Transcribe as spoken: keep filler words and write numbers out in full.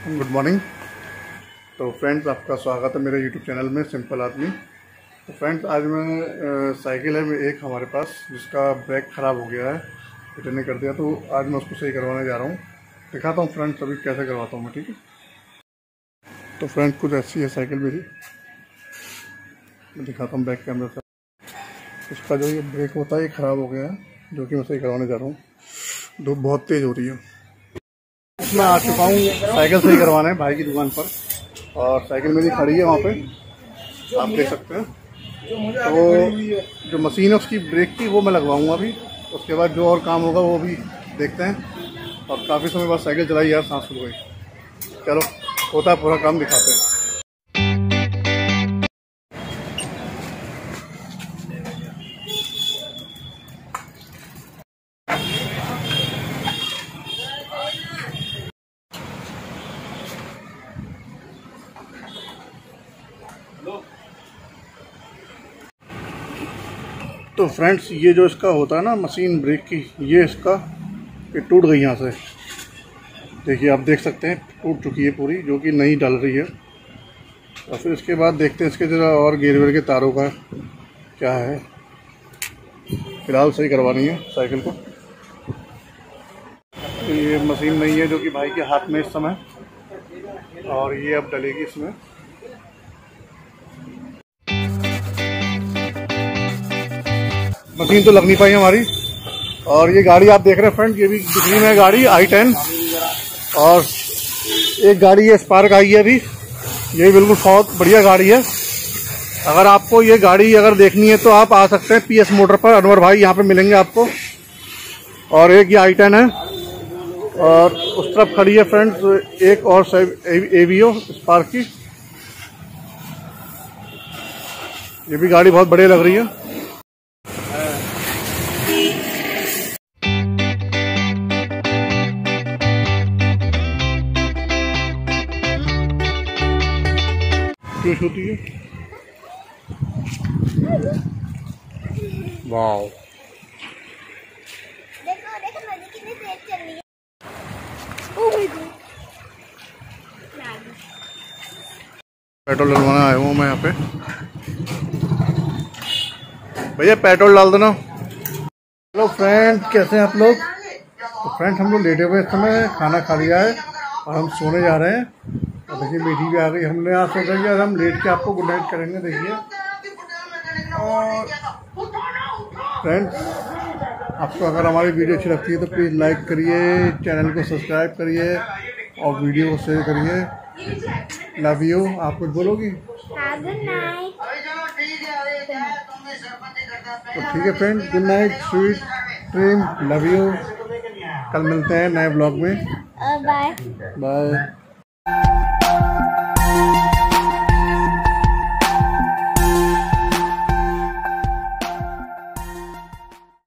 Good morning. तो friends, आपका स्वागत है मेरे यूट्यूब चैनल में सिंपल आदमी। तो फ्रेंड्स, आज मैं साइकिल है एक हमारे पास जिसका ब्रेक ख़राब हो गया है, बेटे ने कर दिया, तो आज मैं उसको सही करवाने जा रहा हूँ। दिखाता हूँ फ्रेंड्स अभी कैसे करवाता हूँ मैं, ठीक है। तो फ्रेंड्स, कुछ ऐसी है साइकिल मेरी, मैं दिखाता हूँ बैक कैमरे से। इसका जो ये ब्रेक होता है ये ख़राब हो गया है, जो कि मैं सही करवाने जा रहा हूँ। धूप बहुत तेज़ हो रही है। मैं आ चुका हूँ साइकिल सही करवाने भाई की दुकान पर, और साइकिल मेरी खड़ी है वहाँ पे, आप देख सकते हैं। तो जो मशीन है उसकी ब्रेक की वो मैं लगवाऊंगा अभी, उसके बाद जो और काम होगा वो भी देखते हैं। और काफ़ी समय बाद साइकिल चलाई यार, सांस फूल गई। चलो होता है पूरा काम, दिखाते हैं। तो फ्रेंड्स, ये जो इसका होता है ना मशीन ब्रेक की, ये इसका ये टूट गई यहाँ से, देखिए आप देख सकते हैं टूट चुकी है पूरी, जो कि नहीं डल रही है। और फिर इसके बाद देखते हैं इसके जरा और गेयर वेयर के तारों का क्या है। फिलहाल सही करवानी है साइकिल को। तो ये मशीन नहीं है जो कि भाई के हाथ में इस समय, और ये अब डलेगी इसमें। मशीन तो लग नहीं पाई हमारी। और ये गाड़ी आप देख रहे हैं फ्रेंड, ये भी दिखनी में गाड़ी आई टेन, और एक गाड़ी है स्पार्क आई है अभी, ये भी बिल्कुल बहुत बढ़िया गाड़ी है। अगर आपको ये गाड़ी अगर देखनी है तो आप आ सकते हैं पीएस मोटर पर, अनवर भाई यहाँ पे मिलेंगे आपको। और एक ये आई टेन है, और उस तरफ खड़ी है फ्रेंड्स एक और एवीओ स्पार्क की, ये भी गाड़ी बहुत बढ़िया लग रही है। होती है वाओ, देखो देखो नदी कितनी तेज चल रही है। ओह माय गॉड, पेट्रोल डलवाना आया हूँ मैं यहाँ पे। भैया पेट्रोल डाल देना। हेलो फ्रेंड, कैसे हैं आप लोग? तो फ्रेंड, हम लोग लेटे हुए इस समय, खाना खा लिया है और हम सोने जा रहे हैं। और देखिए बेटी भी आ गई। हमने आज सोचा कि आज हम लेट के आपको गुड नाइट करेंगे। देखिए, और फ्रेंड्स, आपको अगर हमारी वीडियो अच्छी लगती है तो प्लीज़ लाइक करिए, चैनल को सब्सक्राइब करिए और वीडियो को शेयर करिए। Love you. आप कुछ बोलोगी? Good night. तो ठीक है friend, good night, sweet dream, love you. कल मिलते हैं नए ब्लॉग में। Bye bye.